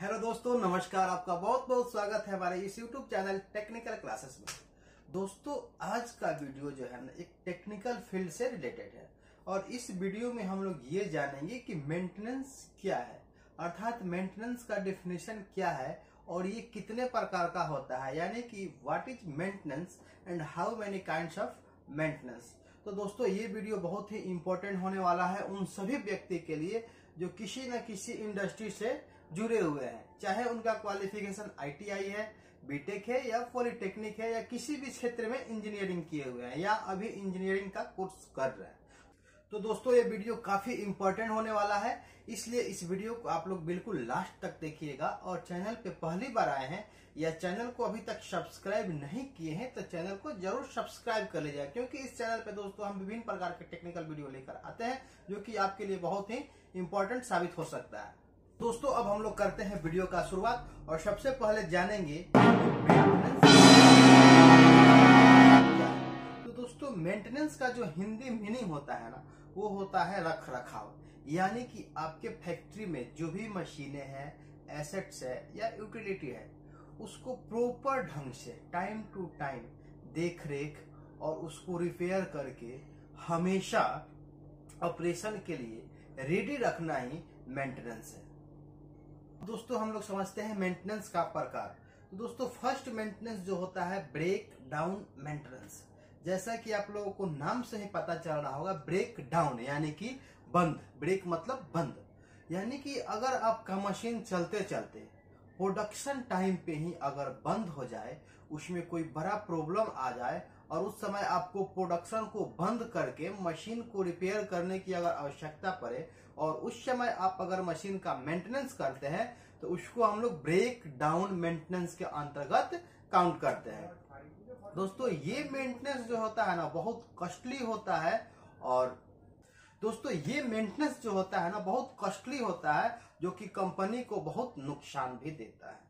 Hello दोस्तों, नमस्कार। आपका बहुत बहुत स्वागत है हमारे इस YouTube चैनल टेक्निकल क्लासेस में। दोस्तों, आज का वीडियो जो है ना एक टेक्निकल फील्ड से रिलेटेड है और इस वीडियो में हम लोग ये जानेंगे कि मेंटेनेंस क्या है, अर्थात मेंटेनेंस का डेफिनेशन क्या है और ये कितने प्रकार का होता है, यानी कि what is maintenance and how many kinds of maintenance. तो दोस्तों, ये वीडियो बहुत ही इंपॉर्टेंट होने वाला है उन सभी व्यक्ति के लिए जो किसी न किसी इंडस्ट्री से जुड़े हुए हैं, चाहे उनका क्वालिफिकेशन ITI है, बीटेक है या पॉलिटेक्निक है या किसी भी क्षेत्र में इंजीनियरिंग किए हुए हैं या अभी इंजीनियरिंग का कोर्स कर रहे हैं। तो दोस्तों, ये वीडियो काफी इंपॉर्टेंट होने वाला है, इसलिए इस वीडियो को आप लोग बिल्कुल लास्ट तक देखिएगा। और चैनल पे पहली बार आए हैं या चैनल को अभी तक सब्सक्राइब नहीं किए हैं तो चैनल को जरूर सब्सक्राइब कर लीजिए, क्योंकि इस चैनल पे दोस्तों हम विभिन्न प्रकार के टेक्निकल वीडियो लेकर आते हैं जो कि आपके लिए बहुत ही इंपॉर्टेंट साबित हो सकता है। दोस्तों, अब हम लोग करते हैं वीडियो का शुरुआत और सबसे पहले जानेंगे मेंटेनेंस। तो दोस्तों, मेंटेनेंस का जो हिंदी मीनिंग होता है ना, वो होता है रख रखाव, यानी कि आपके फैक्ट्री में जो भी मशीनें हैं, एसेट्स है या यूटिलिटी है, उसको प्रॉपर ढंग से टाइम टू टाइम देख रेख और उसको रिपेयर करके हमेशा ऑपरेशन के लिए रेडी रखना ही मेंटेनेंस है। दोस्तों, हम लोग समझते हैं मेंटेनेंस का प्रकार। तो दोस्तों, फर्स्ट मेंटेनेंस जो होता है ब्रेक डाउन मेंटेनेंस। जैसा कि आप लोगों को नाम से ही पता चल रहा होगा, ब्रेक डाउन यानी कि बंद। ब्रेक मतलब बंद, यानी कि अगर आपका मशीन चलते चलते प्रोडक्शन टाइम पे ही अगर बंद हो जाए, उसमें कोई बड़ा प्रॉब्लम आ जाए और उस समय आपको प्रोडक्शन को बंद करके मशीन को रिपेयर करने की अगर आवश्यकता पड़े और उस समय आप अगर मशीन का मेंटेनेंस करते हैं तो उसको हम लोग ब्रेक डाउन मेंटेनेंस के अंतर्गत काउंट करते हैं। दोस्तों, ये मेंटेनेंस जो होता है ना बहुत कॉस्टली होता है और दोस्तों ये मेंटेनेंस जो होता है ना बहुत कॉस्टली होता है, जो कि कंपनी को बहुत नुकसान भी देता है।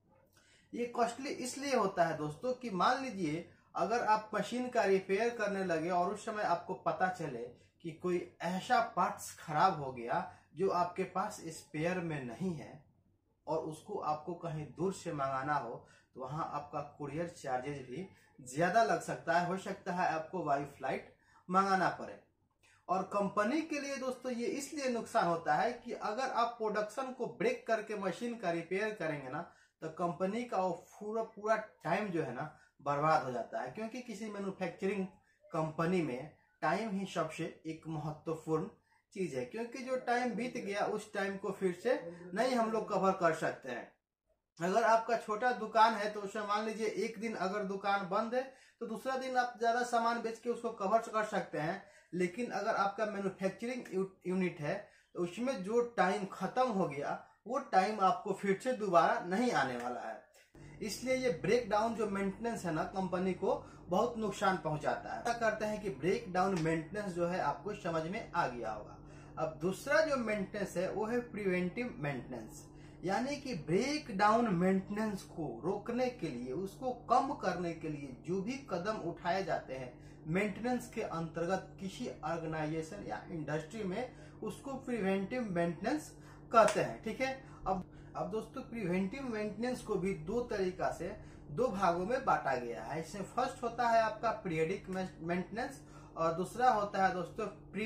ये कॉस्टली इसलिए होता है दोस्तों कि मान लीजिए अगर आप मशीन का रिपेयर करने लगे और उस समय आपको पता चले कि कोई ऐसा पार्ट्स खराब हो गया जो आपके पास स्पेयर में नहीं है और उसको आपको कहीं दूर से मंगाना हो, तो वहां आपका कुरियर चार्जेस भी ज्यादा लग सकता है। हो सकता है आपको बाई फ्लाइट मंगाना पड़े। और कंपनी के लिए दोस्तों ये इसलिए नुकसान होता है कि अगर आप प्रोडक्शन को ब्रेक करके मशीन का रिपेयर करेंगे ना, तो कंपनी का वो पूरा टाइम जो है ना बर्बाद हो जाता है, क्योंकि किसी मैन्युफैक्चरिंग कंपनी में टाइम ही सबसे एक महत्वपूर्ण चीज है, क्योंकि जो टाइम बीत गया उस टाइम को फिर से नहीं हम लोग कवर कर सकते हैं। अगर आपका छोटा दुकान है तो उसमें मान लीजिए एक दिन अगर दुकान बंद है तो दूसरा दिन आप ज्यादा सामान बेच के उसको कवर कर सकते हैं, लेकिन अगर आपका मैन्युफैक्चरिंग यूनिट है तो उसमें जो टाइम खत्म हो गया वो टाइम आपको फिर से दोबारा नहीं आने वाला है। इसलिए ये ब्रेक डाउन जो मेंटेनेंस है ना कंपनी को बहुत नुकसान पहुंचाता है। क्या करते हैं कि ब्रेक डाउन मेंटेनेंस जो है आपको समझ में आ गया होगा। अब दूसरा जो मेंटेनेंस है वो है प्रिवेंटिव मेंटेनेंस, यानी कि ब्रेक डाउन मेंटेनेंस को रोकने के लिए, उसको कम करने के लिए जो भी कदम उठाए जाते हैं मेंटेनेंस के अंतर्गत किसी ऑर्गेनाइजेशन या इंडस्ट्री में, उसको प्रिवेंटिव मेंटेनेंस कहते हैं। ठीक है। अब दोस्तों, प्रिवेंटिव मेंटेनेंस को भी दो तरीका से दो भागों में बांटा गया है। इसमें फर्स्ट होता है आपका पीरियडिक मेंटेनेंस और दूसरा होता है दोस्तों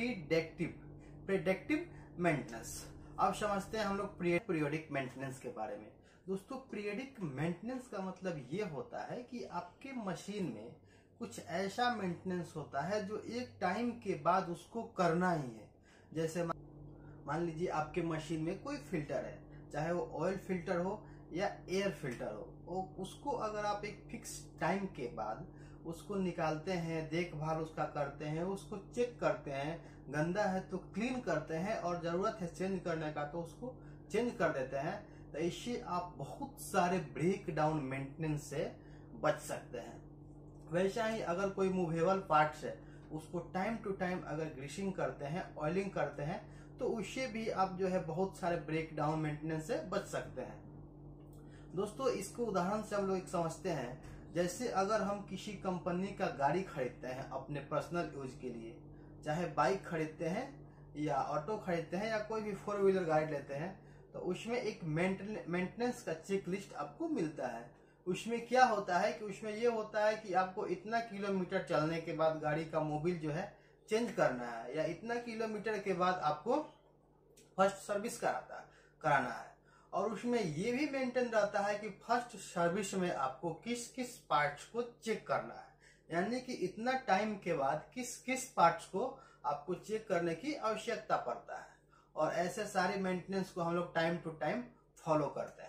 प्रेडिक्टिव मेंटेनेंस। अब समझते हैं हम लोग पीरियडिक मेंटेनेंस के बारे में। दोस्तों, पीरियडिक मेंटेनेंस का मतलब ये होता है कि आपके मशीन में कुछ ऐसा मेंटेनेंस होता है जो एक टाइम के बाद उसको करना ही है। जैसे मान लीजिए आपके मशीन में कोई फिल्टर है, चाहे वो ऑयल फिल्टर हो या एयर फिल्टर हो, उसको अगर आप एक फिक्स टाइम के बाद उसको निकालते हैं, देखभाल उसका करते हैं, उसको चेक करते हैं, गंदा है तो क्लीन करते हैं और जरूरत है चेंज करने का तो उसको चेंज कर देते हैं, तो इससे आप बहुत सारे ब्रेक डाउन मेंटेनेंस से बच सकते हैं। वैसा ही अगर कोई मूवेबल पार्ट्स है उसको टाइम टू टाइम अगर ग्रीसिंग करते हैं, ऑयलिंग करते हैं, तो उससे भी आप जो है बहुत सारे ब्रेक डाउन मेंटेनेंस से बच सकते हैं। दोस्तों, इसको उदाहरण से हम लोग एक समझते हैं। जैसे अगर हम किसी कंपनी का गाड़ी खरीदते हैं अपने पर्सनल यूज के लिए, चाहे बाइक खरीदते हैं या ऑटो खरीदते हैं या कोई भी 4 व्हीलर गाड़ी लेते हैं, तो उसमें एक मेंटेनेंस का चेक लिस्ट आपको मिलता है। उसमें क्या होता है कि उसमें ये होता है कि आपको इतना किलोमीटर चलने के बाद गाड़ी का मोबिल जो है चेंज करना है, या इतना किलोमीटर के बाद आपको फर्स्ट सर्विस कराना है। और उसमें ये भी मेंटेन रहता है कि फर्स्ट सर्विस में आपको किस किस पार्ट्स को चेक करना है, यानी कि इतना टाइम के बाद किस किस पार्ट्स को आपको चेक करने की आवश्यकता पड़ता है। और ऐसे सारे मेंटेनेंस को हम लोग टाइम टू टाइम फॉलो करते हैं।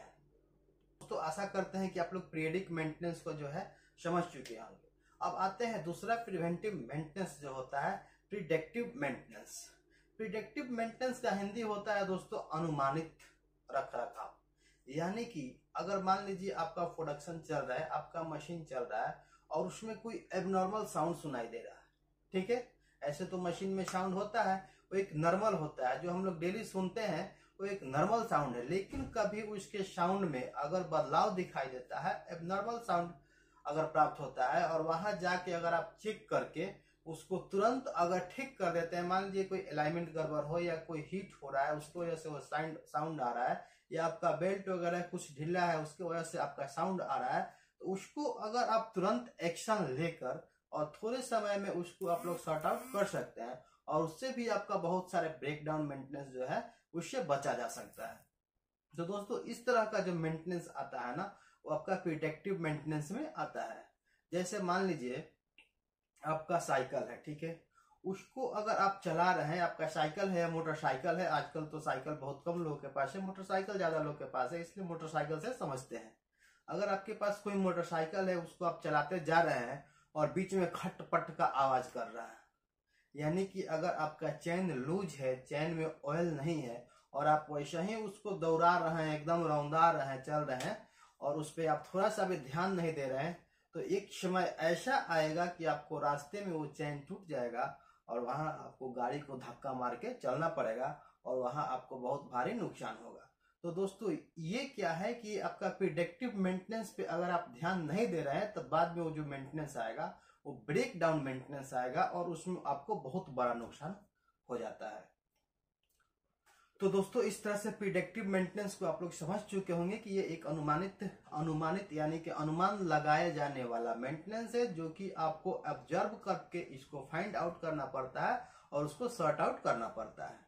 तो आशा करते हैं कि आप लोग पीरियडिक मेंटेनेंस को जो है समझ चुके होंगे। अब आते हैं दूसरा प्रिवेंटिव मेंटेनेंस जो होता है प्रिडिक्टिव मेंटेनेंस। प्रिडिक्टिव मेंटेनेंस का हिंदी होता है दोस्तों अनुमानित रखरखाव। यानी कि अगर मान लीजिए आपका प्रोडक्शन चल रहा है, आपका मशीन चल रहा है और उसमें कोई एबनॉर्मल साउंड सुनाई दे रहा है, ठीक है। ऐसे तो मशीन में साउंड होता है, वो एक नॉर्मल होता है, जो हम लोग डेली सुनते हैं वो एक नॉर्मल साउंड है। लेकिन कभी उसके साउंड में अगर बदलाव दिखाई देता है, एबनॉर्मल साउंड अगर प्राप्त होता है, और वहां जाके अगर आप चेक करके उसको तुरंत अगर ठीक कर देते हैं, मान लीजिए कोई अलाइनमेंट गड़बड़ हो या कोई हीट हो रहा है उसकी वजह से वो साउंड आ रहा है, या आपका बेल्ट वगैरह कुछ ढीला है उसकी वजह से आपका साउंड आ रहा है, तो उसको अगर आप तुरंत एक्शन लेकर और थोड़े समय में उसको आप लोग सॉर्ट आउट कर सकते हैं, और उससे भी आपका बहुत सारे ब्रेकडाउन मेंटेनेंस जो है उससे बचा जा सकता है। तो दोस्तों इस तरह का जो मेंटेनेंस आता है ना, वो आपका प्रिडिक्टिव मेंटेनेंस में आता है। जैसे मान लीजिए आपका साइकिल है, ठीक है, उसको अगर आप चला रहे हैं, आपका साइकिल है या मोटरसाइकिल है, आजकल तो साइकिल बहुत कम लोगों के पास है, मोटरसाइकिल ज्यादा लोगों के पास है, इसलिए मोटरसाइकिल से समझते हैं। अगर आपके पास कोई मोटरसाइकिल है, उसको आप चलाते जा रहे हैं और बीच में खटपट का आवाज कर रहा है, यानी कि अगर आपका चैन लूज है, चैन में ऑयल नहीं है, और आप वैसे ही उसको दौड़ा रहे हैं, एकदम रौंदा रहे हैं, चल रहे हैं, और उस पर आप थोड़ा सा भी ध्यान नहीं दे रहे हैं, तो एक समय ऐसा आएगा कि आपको रास्ते में वो चैन टूट जाएगा और वहां आपको गाड़ी को धक्का मार के चलना पड़ेगा, और वहां आपको बहुत भारी नुकसान होगा। तो दोस्तों ये क्या है कि आपका प्रिडिक्टिव मेंटेनेंस पे अगर आप ध्यान नहीं दे रहे हैं, तो बाद में वो जो मेंटेनेंस आएगा वो ब्रेक डाउन मेंटेनेंस आएगा, और उसमें आपको बहुत बड़ा नुकसान हो जाता है। तो दोस्तों इस तरह से प्रिडिक्टिव मेंटेनेंस को आप लोग समझ चुके होंगे कि ये एक अनुमानित यानी कि अनुमान लगाए जाने वाला मेंटेनेंस है, जो कि आपको ऑब्जर्व करके इसको फाइंड आउट करना पड़ता है और उसको सॉर्ट आउट करना पड़ता है,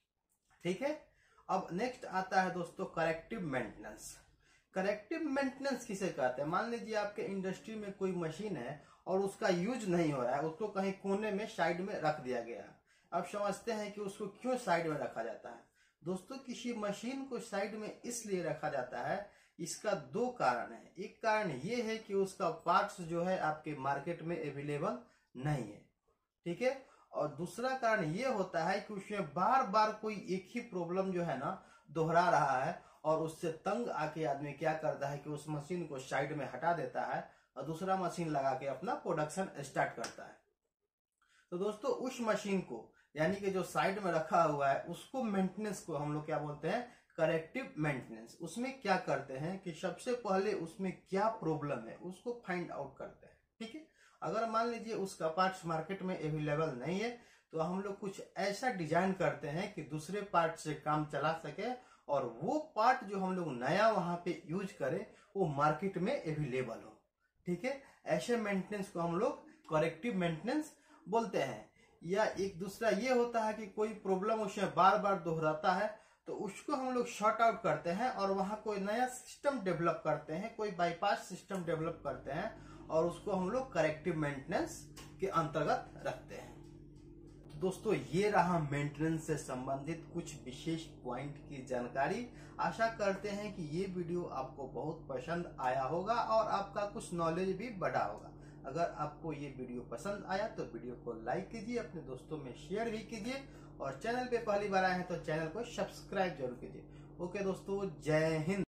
ठीक है। अब नेक्स्ट आता है दोस्तों करेक्टिव मेंटेनेंस। करेक्टिव मेंटेनेंस किसे कहते हैं? मान लीजिए आपके इंडस्ट्री में कोई मशीन है और उसका यूज नहीं हो रहा है, उसको कहीं कोने में साइड में रख दिया गया है। अब समझते हैं कि उसको क्यों साइड में रखा जाता है। दोस्तों किसी मशीन को साइड में इसलिए रखा जाता है, इसका दो कारण है। एक कारण ये है कि उसका पार्ट्स जो है आपके मार्केट में अवेलेबल नहीं है, ठीक है। और दूसरा कारण ये होता है कि उसमें बार बार कोई एक ही प्रॉब्लम जो है ना दोहरा रहा है, और उससे तंग आके आदमी क्या करता है कि उस मशीन को साइड में हटा देता है और दूसरा मशीन लगा के अपना प्रोडक्शन स्टार्ट करता है। तो दोस्तों उस मशीन को यानी कि जो साइड में रखा हुआ है उसको मेंटेनेंस को हम लोग क्या बोलते हैं? Corrective maintenance. उसमें क्या करते हैं कि सबसे पहले उसमें क्या प्रॉब्लम है उसको फाइंड आउट करते हैं, ठीक है। अगर मान लीजिए उसका पार्ट्स मार्केट में अवेलेबल नहीं है, तो हम लोग कुछ ऐसा डिजाइन करते हैं कि दूसरे पार्ट से काम चला सके, और वो पार्ट जो हम लोग नया वहां पे यूज करें वो मार्केट में अवेलेबल हो, ठीक है। ऐसे मेंटेनेंस को हम लोग करेक्टिव मेंटेनेंस बोलते हैं। या एक दूसरा ये होता है कि कोई प्रॉब्लम उसमें बार बार दोहराता है, तो उसको हम लोग शॉर्ट आउट करते हैं और वहां कोई नया सिस्टम डेवलप करते हैं, कोई बाईपास सिस्टम डेवलप करते हैं, और उसको हम लोग करेक्टिव मेंटेनेंस के अंतर्गत रखते हैं। तो दोस्तों ये रहा मेंटेनेंस से संबंधित कुछ विशेष पॉइंट की जानकारी। आशा करते हैं कि ये वीडियो आपको बहुत पसंद आया होगा और आपका कुछ नॉलेज भी बढ़ा होगा। अगर आपको ये वीडियो पसंद आया तो वीडियो को लाइक कीजिए, अपने दोस्तों में शेयर भी कीजिए, और चैनल पे पहली बार आए हैं तो चैनल को सब्सक्राइब जरूर कीजिए। ओके दोस्तों, जय हिंद।